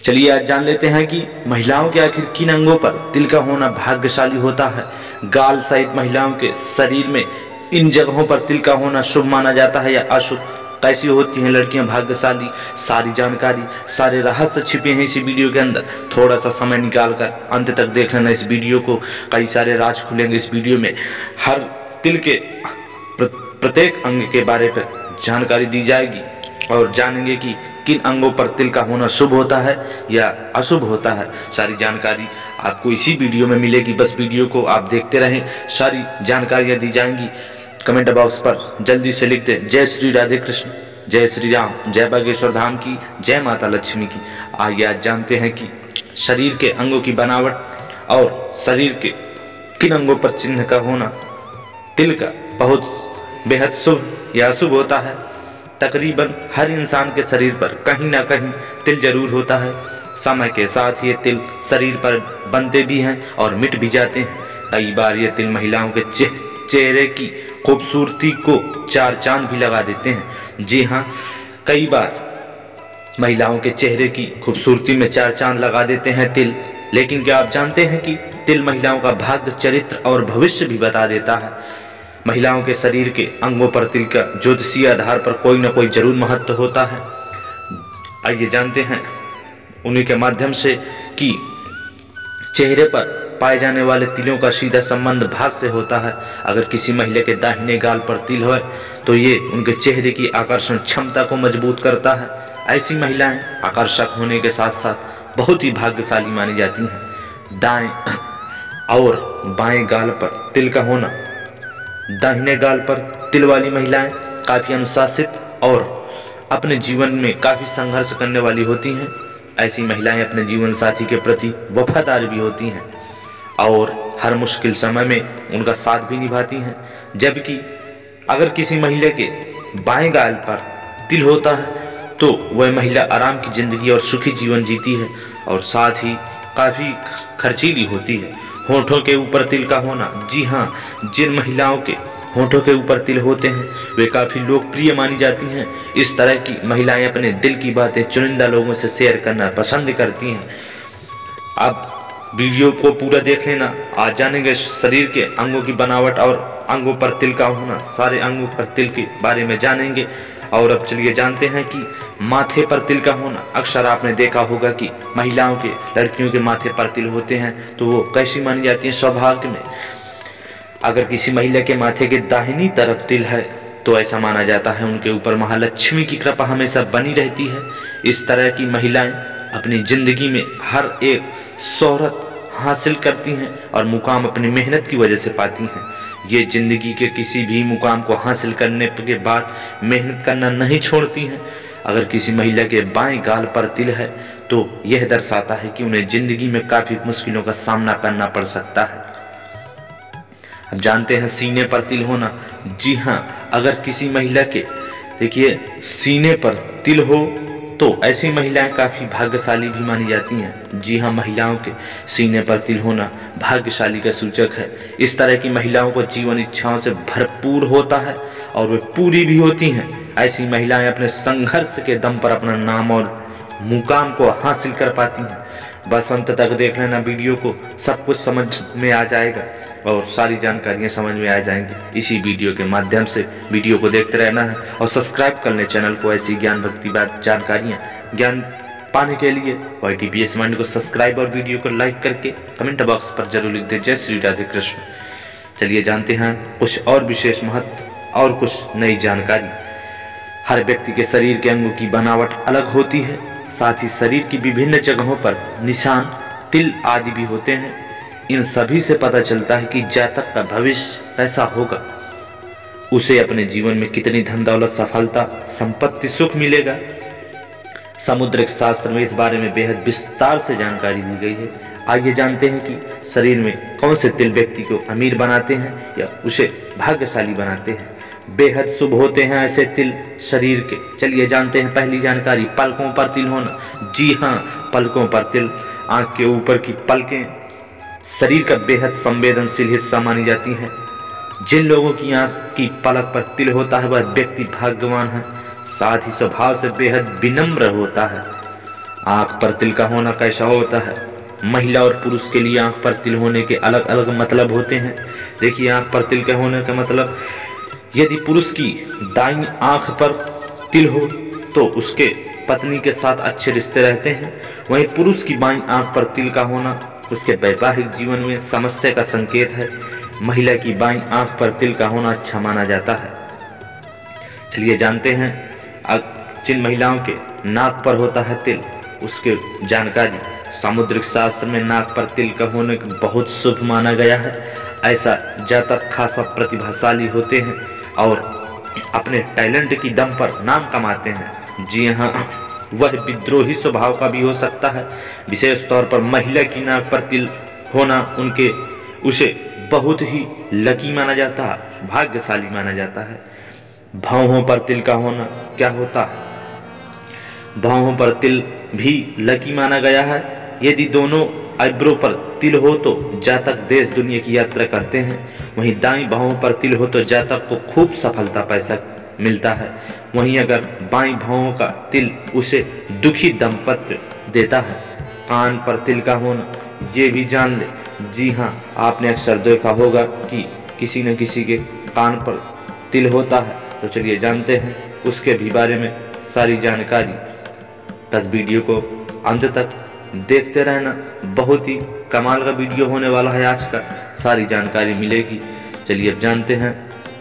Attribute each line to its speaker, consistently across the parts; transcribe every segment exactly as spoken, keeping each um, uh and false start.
Speaker 1: चलिए आज जान लेते हैं कि महिलाओं के आखिर किन अंगों पर तिल का होना भाग्यशाली होता है। गाल सहित महिलाओं के शरीर में इन जगहों पर तिल का होना शुभ माना जाता है या अशुभ। कैसी होती हैं लड़कियां भाग्यशाली, सारी जानकारी, सारे रहस्य छिपे हैं इसी वीडियो के अंदर। थोड़ा सा समय निकाल कर अंत तक देख लेना इस वीडियो को, कई सारे राज खुलेंगे इस वीडियो में। हर तिल के प्रत्येक अंग के बारे में जानकारी दी जाएगी और जानेंगे कि किन अंगों पर तिल का होना शुभ होता है या अशुभ होता है। सारी जानकारी आपको इसी वीडियो में मिलेगी, बस वीडियो को आप देखते रहें, सारी जानकारियाँ दी जाएंगी। कमेंट बॉक्स पर जल्दी से लिख दें जय श्री राधे कृष्ण, जय श्री राम, जय बागेश्वर धाम की, जय माता लक्ष्मी की। आइए आज जानते हैं कि शरीर के अंगों की बनावट और शरीर के किन अंगों पर चिन्ह का होना तिल का बहुत बेहद शुभ या अशुभ होता है। तकरीबन हर इंसान के शरीर पर कहीं ना कहीं तिल जरूर होता है। समय के साथ ये तिल शरीर पर बनते भी हैं और मिट भी जाते हैं। कई बार ये तिल महिलाओं के चेहरे की खूबसूरती को चार चांद भी लगा देते हैं। जी हाँ, कई बार महिलाओं के चेहरे की खूबसूरती में चार चांद लगा देते हैं तिल। लेकिन क्या आप जानते हैं कि तिल महिलाओं का भाग्य, चरित्र और भविष्य भी बता देता है। महिलाओं के शरीर के अंगों पर तिल का ज्योतिषीय आधार पर कोई न कोई जरूर महत्व होता है। आइए जानते हैं उन्हीं के माध्यम से कि चेहरे पर पाए जाने वाले तिलों का सीधा संबंध भाग से होता है। अगर किसी महिला के दाहिने गाल पर तिल हो तो ये उनके चेहरे की आकर्षण क्षमता को मजबूत करता है। ऐसी महिलाएं आकर्षक होने के साथ साथ बहुत ही भाग्यशाली मानी जाती हैं। दाएं और बाएं गाल पर तिल का होना, दाहिने गाल पर तिल वाली महिलाएं काफ़ी अनुशासित और अपने जीवन में काफ़ी संघर्ष करने वाली होती हैं। ऐसी महिलाएं अपने जीवन साथी के प्रति वफादार भी होती हैं और हर मुश्किल समय में उनका साथ भी निभाती हैं। जबकि अगर किसी महिला के बाएं गाल पर तिल होता है तो वह महिला आराम की जिंदगी और सुखी जीवन जीती है और साथ ही काफ़ी खर्चीली होती है। होठों के ऊपर तिल का होना, जी हाँ, जिन महिलाओं के होठों के ऊपर तिल होते हैं वे काफ़ी लोकप्रिय मानी जाती हैं। इस तरह की महिलाएं अपने दिल की बातें चुनिंदा लोगों से शेयर करना पसंद करती हैं। आप वीडियो को पूरा देख लेना, आज जानेंगे शरीर के अंगों की बनावट और अंगों पर तिल का होना, सारे अंगों पर तिल के बारे में जानेंगे। और अब चलिए जानते हैं कि माथे पर तिल का होना। अक्सर आपने देखा होगा कि महिलाओं के, लड़कियों के माथे पर तिल होते हैं तो वो कैसी मानी जाती हैं सौभाग्य में। अगर किसी महिला के माथे के दाहिनी तरफ तिल है तो ऐसा माना जाता है उनके ऊपर महालक्ष्मी की कृपा हमेशा बनी रहती है। इस तरह की महिलाएं अपनी जिंदगी में हर एक शोहरत हासिल करती हैं और मुकाम अपनी मेहनत की वजह से पाती हैं। ये जिंदगी के किसी भी मुकाम को हासिल करने के बाद मेहनत करना नहीं छोड़ती हैं। अगर किसी महिला के बाएं गाल पर तिल है तो यह दर्शाता है कि उन्हें जिंदगी में काफ़ी मुश्किलों का सामना करना पड़ सकता है। अब जानते हैं सीने पर तिल होना। जी हाँ, अगर किसी महिला के देखिए सीने पर तिल हो तो ऐसी महिलाएं काफ़ी भाग्यशाली भी मानी जाती हैं। जी हाँ, महिलाओं के सीने पर तिल होना भाग्यशाली का सूचक है। इस तरह की महिलाओं को जीवन इच्छाओं से भरपूर होता है और वे पूरी भी होती हैं। ऐसी महिलाएं अपने संघर्ष के दम पर अपना नाम और मुकाम को हासिल कर पाती हैं। बस अंत तक देख लेना वीडियो को, सब कुछ समझ में आ जाएगा और सारी जानकारियाँ समझ में आ जाएंगी इसी वीडियो के माध्यम से। वीडियो को देखते रहना है और सब्सक्राइब कर लें चैनल को। ऐसी ज्ञान भक्ति बात जानकारियाँ ज्ञान पाने के लिए Y T P S mind को सब्सक्राइब और वीडियो को लाइक करके कमेंट बॉक्स पर जरूर लिख दें जय श्री राधे कृष्ण। चलिए जानते हैं कुछ और विशेष महत्व और कुछ नई जानकारी। हर व्यक्ति के शरीर के अंगों की बनावट अलग होती है, साथ ही शरीर की विभिन्न जगहों पर निशान, तिल आदि भी होते हैं। इन सभी से पता चलता है कि जातक का भविष्य कैसा होगा, उसे अपने जीवन में कितनी धन दौलत, सफलता, संपत्ति, सुख मिलेगा। समुद्रिक शास्त्र में इस बारे में बेहद विस्तार से जानकारी दी गई है। आइए जानते हैं कि शरीर में कौन से तिल व्यक्ति को अमीर बनाते हैं या उसे भाग्यशाली बनाते हैं। बेहद शुभ होते हैं ऐसे तिल शरीर के। चलिए जानते हैं पहली जानकारी, पलकों पर तिल होना। जी हाँ, पलकों पर तिल, आंख के ऊपर की पलकें शरीर का बेहद संवेदनशील हिस्सा मानी जाती हैं। जिन लोगों की आंख की पलक पर तिल होता है वह व्यक्ति भाग्यवान है, साथ ही स्वभाव से बेहद विनम्र होता है। आंख पर तिल का होना कैसा होता है? महिला और पुरुष के लिए आंख पर तिल होने के अलग अलग मतलब होते हैं। देखिए, आंख पर तिल का होने का मतलब, यदि पुरुष की दाईं आंख पर तिल हो तो उसके पत्नी के साथ अच्छे रिश्ते रहते हैं। वहीं पुरुष की बाईं आंख पर तिल का होना उसके वैवाहिक जीवन में समस्या का संकेत है। महिला की बाईं आंख पर तिल का होना अच्छा माना जाता है। चलिए जानते हैं जिन महिलाओं के नाक पर होता है तिल उसके जानकारी। सामुद्रिक शास्त्र में नाक पर तिल का होने बहुत शुभ माना गया है। ऐसा जातक खासा प्रतिभाशाली होते हैं और अपने टैलेंट की दम पर नाम कमाते हैं। जी हाँ, वह विद्रोही स्वभाव का भी हो सकता है। विशेष तौर पर महिला की नाक पर तिल होना उनके उसे बहुत ही लकी माना जाता है, भाग्यशाली माना जाता है। भौहों पर तिल का होना क्या होता है? भौहों पर तिल भी लकी माना गया है। यदि दोनों आईब्रो पर तिल हो तो जातक देश दुनिया की यात्रा करते हैं। वहीं दाईं भौहों पर तिल हो तो जातक को खूब सफलता पैसा मिलता है। वहीं अगर बाईं भौहों का तिल उसे दुखी दाम्पत्य देता है। कान पर तिल का होना, ये भी जान ले। जी हाँ, आपने अक्सर देखा होगा कि किसी न किसी के कान पर तिल होता है। तो चलिए जानते हैं उसके भी बारे में सारी जानकारी। बस वीडियो को अंत तक देखते रहना, बहुत ही कमाल का वीडियो होने वाला है आज का, सारी जानकारी मिलेगी। चलिए अब जानते हैं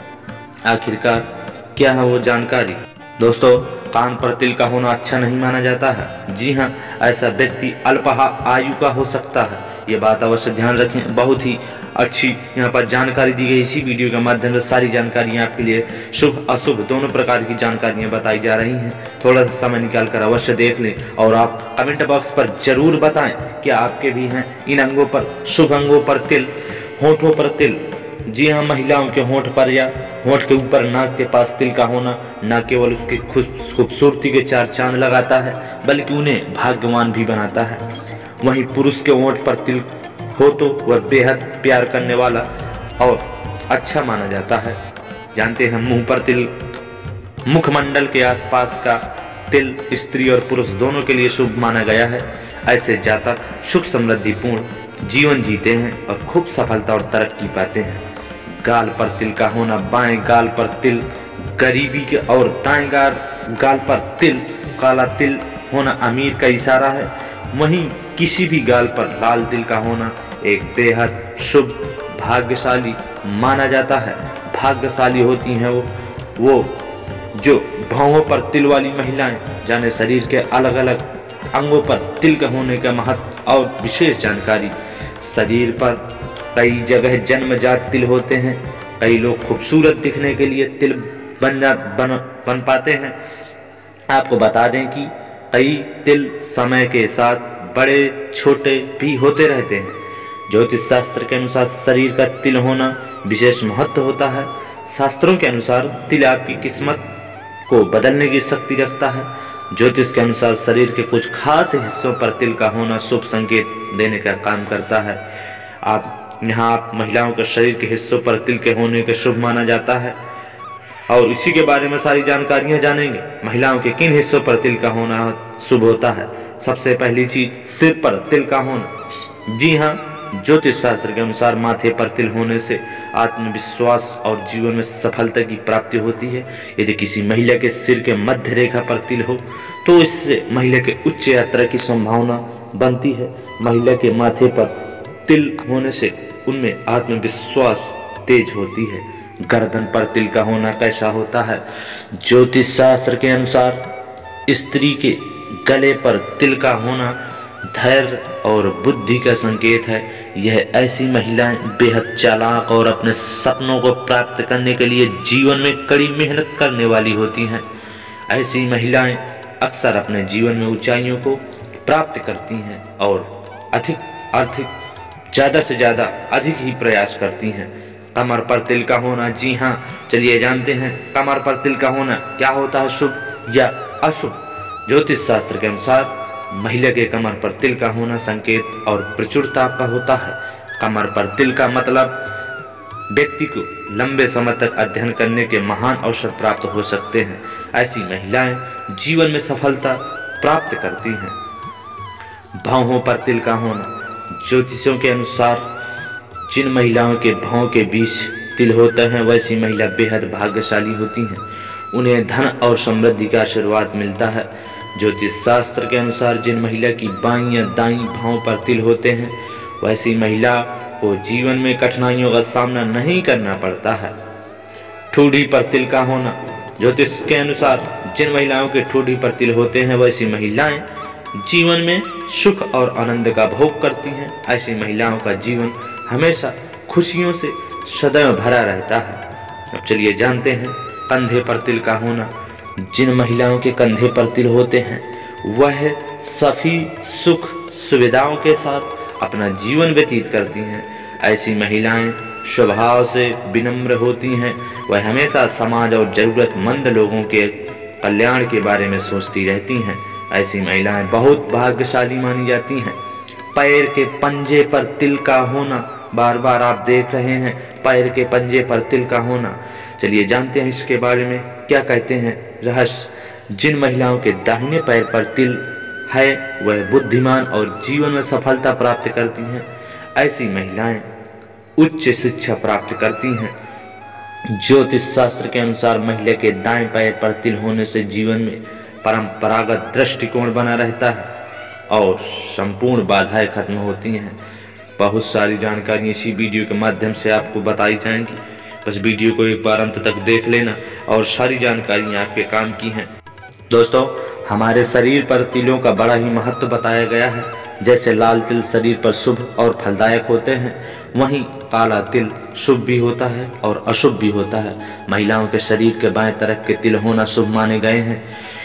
Speaker 1: आखिरकार क्या है वो जानकारी। दोस्तों, कान पर तिल का होना अच्छा नहीं माना जाता है। जी हाँ, ऐसा व्यक्ति अल्प आयु का हो सकता है। ये बात अवश्य ध्यान रखें। बहुत ही अच्छी यहाँ पर जानकारी दी गई। इसी वीडियो के माध्यम से सारी जानकारियाँ आपके लिए शुभ अशुभ दोनों प्रकार की जानकारियाँ बताई जा रही हैं। थोड़ा सा समय निकाल कर अवश्य देख लें और आप कमेंट बॉक्स पर जरूर बताएं कि आपके भी हैं इन अंगों पर, शुभ अंगों पर तिल, होठों पर तिल। जी हाँ, महिलाओं के होंठ पर या होंठ के ऊपर नाक के पास तिल का होना न केवल उसकी खूबसूरती के चार चांद लगाता है बल्कि उन्हें भाग्यवान भी बनाता है। वहीं पुरुष के होंठ पर तिल हो तो वह बेहद प्यार करने वाला और अच्छा माना जाता है। जानते हैं मुंह पर तिल, मुखमंडल के आसपास का तिल स्त्री और पुरुष दोनों के लिए शुभ माना गया है। ऐसे जातक सुख समृद्धिपूर्ण जीवन जीते हैं और खूब सफलता और तरक्की पाते हैं। गाल पर तिल का होना, बाएं गाल पर तिल गरीबी के और दाएं गाल गाल पर तिल, काला तिल होना अमीर का इशारा है। वहीं किसी भी गाल पर लाल तिल का होना एक बेहद शुभ भाग्यशाली माना जाता है। भाग्यशाली होती हैं वो वो जो भौहों पर तिल वाली महिलाएं। जाने शरीर के अलग अलग अंगों पर तिल का होने का महत्व और विशेष जानकारी। शरीर पर कई जगह जन्मजात तिल होते हैं। कई लोग खूबसूरत दिखने के लिए तिल बन जा बन बन पाते हैं। आपको बता दें कि कई तिल समय के साथ बड़े छोटे भी होते रहते हैं। ज्योतिष शास्त्र के अनुसार शरीर का तिल होना विशेष महत्व होता है। शास्त्रों के अनुसार तिल आपकी किस्मत को बदलने की शक्ति रखता है। ज्योतिष के अनुसार शरीर के कुछ खास हिस्सों पर तिल का होना शुभ संकेत देने का काम करता है। आप यहाँ आप महिलाओं के शरीर के हिस्सों पर तिल के होने का शुभ माना जाता है और इसी के बारे में सारी जानकारियाँ जानेंगे। महिलाओं के किन हिस्सों पर तिल का होना शुभ होता है? सबसे पहली चीज, सिर पर तिल का होना। जी हाँ, ज्योतिष शास्त्र के अनुसार माथे पर तिल होने से आत्मविश्वास और जीवन में सफलता की प्राप्ति होती है। यदि किसी महिला के सिर के मध्य रेखा पर तिल हो तो इससे महिला के उच्च यात्रा की संभावना बनती है। महिला के माथे पर तिल होने से उनमें आत्मविश्वास तेज होती है। गर्दन पर तिल का होना कैसा होता है? ज्योतिष शास्त्र के अनुसार स्त्री के गले पर तिल का होना धैर्य और बुद्धि का संकेत है। यह ऐसी महिलाएं बेहद चालाक और अपने सपनों को प्राप्त करने के लिए जीवन में कड़ी मेहनत करने वाली होती हैं। ऐसी महिलाएं अक्सर अपने जीवन में ऊंचाइयों को प्राप्त करती हैं और अधिक आर्थिक ज़्यादा से ज़्यादा अधिक ही प्रयास करती हैं। कमर पर तिल का होना। जी हाँ, चलिए जानते हैं कमर पर तिल का होना क्या होता है, शुभ या अशुभ। ज्योतिष शास्त्र के अनुसार महिला के कमर पर तिल का होना संकेत और प्रचुरता का होता है। कमर पर तिल का मतलब व्यक्ति को लंबे समय तक अध्ययन करने के महान अवसर प्राप्त हो सकते हैं। ऐसी महिलाएं जीवन में सफलता प्राप्त करती हैं। भौहों पर तिल का होना। ज्योतिषों के अनुसार जिन महिलाओं के भौं के बीच तिल होता है वैसी महिला बेहद भाग्यशाली होती हैं। उन्हें धन और समृद्धि का आशीर्वाद मिलता है। ज्योतिष शास्त्र के अनुसार जिन महिला की बाईं या दाईं भौं पर तिल होते हैं वैसी महिला को जीवन में कठिनाइयों का सामना नहीं करना पड़ता है। ठूडी पर तिल का होना। ज्योतिष के अनुसार जिन महिलाओं के ठूडी पर तिल होते हैं वैसी महिलाएं जीवन में सुख और आनंद का भोग करती हैं। ऐसी महिलाओं का जीवन हमेशा खुशियों से सदैव भरा रहता है। अब चलिए जानते हैं कंधे पर तिल का होना। जिन महिलाओं के कंधे पर तिल होते हैं वह सभी सुख सुविधाओं के साथ अपना जीवन व्यतीत करती हैं। ऐसी महिलाएं स्वभाव से विनम्र होती हैं। वह हमेशा समाज और जरूरतमंद लोगों के कल्याण के बारे में सोचती रहती हैं। ऐसी महिलाएं बहुत भाग्यशाली मानी जाती हैं। पैर के पंजे पर तिल का होना। बार बार आप देख रहे हैं पैर के पंजे पर तिल का होना। चलिए जानते हैं इसके बारे में क्या कहते हैं रहस्य। जिन महिलाओं के दाहिने पैर पर तिल है वह बुद्धिमान और जीवन में सफलता प्राप्त करती हैं। ऐसी महिलाएं उच्च शिक्षा प्राप्त करती हैं। ज्योतिष शास्त्र के अनुसार महिला के दाएं पैर पर तिल होने से जीवन में परंपरागत दृष्टिकोण बना रहता है और संपूर्ण बाधाएं खत्म होती हैं। बहुत सारी जानकारी इसी वीडियो के माध्यम से आपको बताई जाएंगी। बस वीडियो को एक बार अंत तक देख लेना और सारी जानकारी आपके काम की हैं। दोस्तों, हमारे शरीर पर तिलों का बड़ा ही महत्व बताया गया है। जैसे लाल तिल शरीर पर शुभ और फलदायक होते हैं वहीं काला तिल शुभ भी होता है और अशुभ भी होता है। महिलाओं के शरीर के बाएं तरफ के तिल होना शुभ माने गए हैं।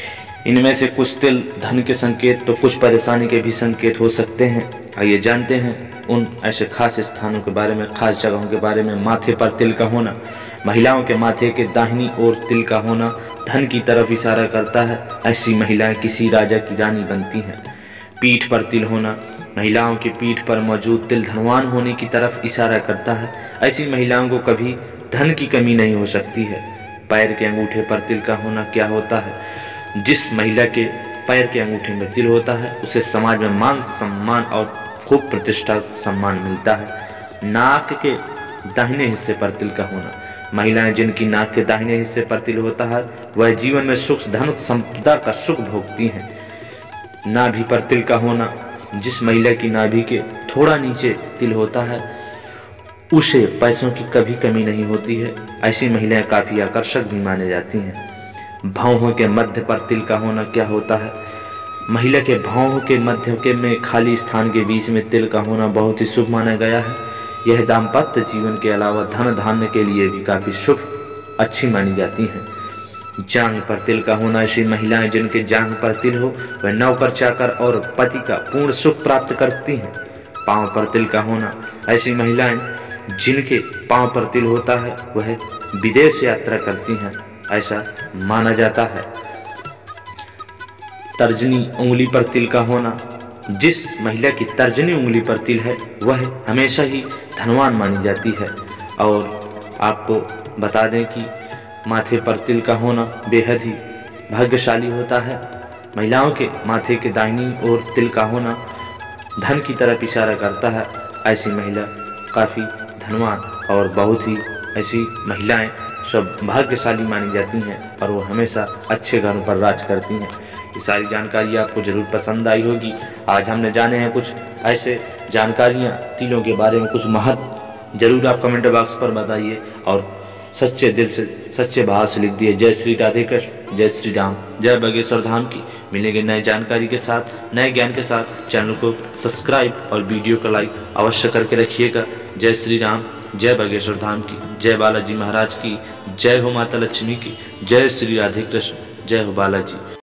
Speaker 1: इनमें से कुछ तिल धन के संकेत तो कुछ परेशानी के भी संकेत हो सकते हैं। आइए जानते हैं उन ऐसे खास स्थानों के बारे में, खास जगहों के बारे में। माथे पर तिल का होना। महिलाओं के माथे के दाहिनी ओर तिल का होना धन की तरफ इशारा करता है। ऐसी महिलाएं किसी राजा की रानी बनती हैं। पीठ पर तिल होना। महिलाओं की पीठ पर मौजूद तिल धनवान होने की तरफ इशारा करता है। ऐसी महिलाओं को कभी धन की कमी नहीं हो सकती है। पैर के अंगूठे पर तिल का होना क्या होता है? जिस महिला के पैर के अंगूठे में तिल होता है उसे समाज में मान सम्मान और खूब प्रतिष्ठा सम्मान मिलता है। नाक के दाहिने हिस्से पर तिल का होना। महिलाएं जिनकी नाक के दाहिने हिस्से पर तिल होता है वह जीवन में सुख धन संपदा का सुख भोगती हैं। नाभि पर तिल का होना। जिस महिला की नाभि के थोड़ा नीचे तिल होता है उसे पैसों की कभी कमी नहीं होती है। ऐसी महिलाएं काफी आकर्षक भी मानी जाती हैं। भौहों के मध्य पर तिल का होना क्या होता है? महिला के भौहों के मध्य के में खाली स्थान के बीच में तिल का होना बहुत ही शुभ माना गया है। यह दाम्पत्य जीवन के अलावा धन धान्य के लिए भी काफी शुभ अच्छी मानी जाती हैं। जांघ पर तिल का होना। ऐसी महिलाएं जिनके जांघ पर तिल हो वह नौकर चाकर और पति का पूर्ण सुख प्राप्त करती हैं। पांव पर तिल का होना। ऐसी महिलाएं जिनके पांव पर तिल होता है वह विदेश यात्रा करती हैं, ऐसा माना जाता है। तर्जनी उंगली पर तिल का होना। जिस महिला की तर्जनी उंगली पर तिल है वह हमेशा ही धनवान मानी जाती है। और आपको बता दें कि माथे पर तिल का होना बेहद ही भाग्यशाली होता है। महिलाओं के माथे के दाहिनी ओर तिल का होना धन की तरफ इशारा करता है। ऐसी महिला काफ़ी धनवान और बहुत ही ऐसी महिलाएं सब भाग्यशाली मानी जाती हैं और वो हमेशा अच्छे घरों पर राज करती हैं। ये सारी जानकारी आपको ज़रूर पसंद आई होगी। आज हमने जाने हैं कुछ ऐसे जानकारियाँ तिलों के बारे में, कुछ महत्व। ज़रूर आप कमेंट बॉक्स पर बताइए और सच्चे दिल से सच्चे भाव से लिख दिए। जय श्री राधे कृष्ण, जय श्री राम, जय बागेश्वर धाम की। मिलेंगे नए जानकारी के साथ, नए ज्ञान के साथ। चैनल को सब्सक्राइब और वीडियो को लाइक अवश्य करके रखिएगा। जय श्री राम, जय बागेश्वर धाम की, जय बालाजी महाराज की, जय हो माता लक्ष्मी की, जय श्री राधे कृष्ण, जय हो बालाजी।